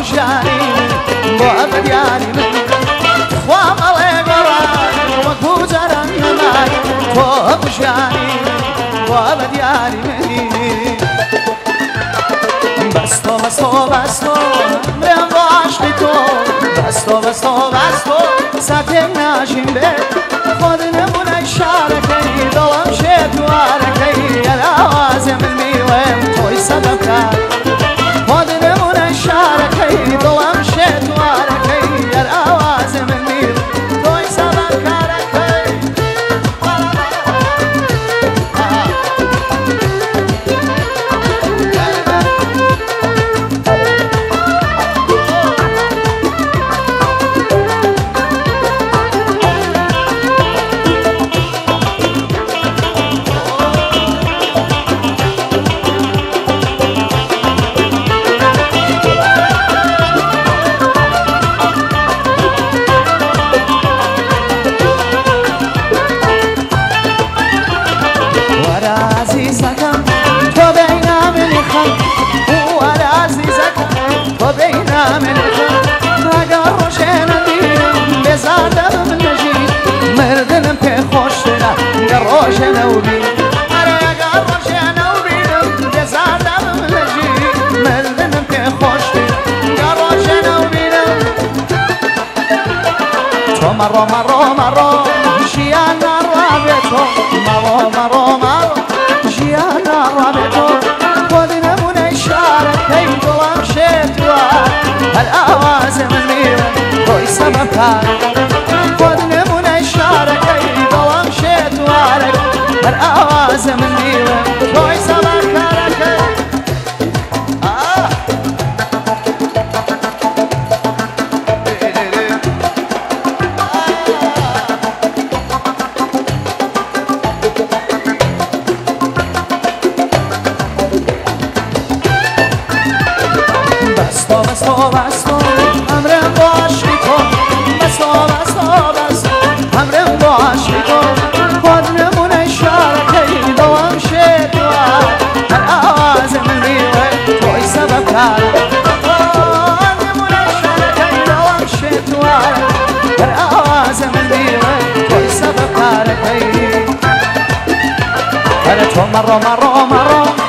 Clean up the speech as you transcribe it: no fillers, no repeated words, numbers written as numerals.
ژیانی بۆ بەریاری من خوا مەڵێ گەڕان وەکو جاران نەمای تۆ ژیانی بۆ بەریاری منی بەستۆ بەستۆ بەستۆ مرێم بۆ عاشقی تۆ بەستۆ بەستۆ بەستۆ ساتێک ناژیم بێت خۆت نەبوونەی شارەکەی دڵم شێت وارەکەی ئەلاوازێ من میڵێم تۆی سەبەبکار خۆت نەبوونەی شارەکەی دڵم شێت وارەکەی ئەلاوازێ من میڵ تۆی سەبەبکارەکەی ڕۆژێنە و بین ئەرێگا ڕۆژێنە و بینم بێزاردەم لەژی مردنم پێ خۆشتر گا ڕۆژێنە و بینم تۆ مەڕۆ مەڕۆ مەڕۆ ژیان ناڕابێتۆ مەڕۆ مەڕۆ مەڕۆ ژیان ناڕابێتۆ خۆت نەبوونەی شارەکەی دڵم شێتوە هەر ئاوازێ من میوە تۆی سەبەبکار خۆت نەبوونەی شارەکەی دڵم شێتوارەکەی هەر ئاوازە من میوە تۆی سەبەبکارەکەی بەستۆ بەستۆ بەستۆ ئەمرم بۆ عاشقی تۆ بەستۆ بەستۆ بەستۆ ئەمرم بۆ عاشقی تۆ خۆت نەبوونەی شارەکەی دڵم شێتوە هەر ئاوازە من میوە تۆی سەبەبکار خۆت نەبوونەی شارەکەی دڵم شێتوە هەر ئاوازە من میوە تۆی سەبەبکارەکەی هەرە تۆ مەڕۆ مەڕۆ مەڕۆ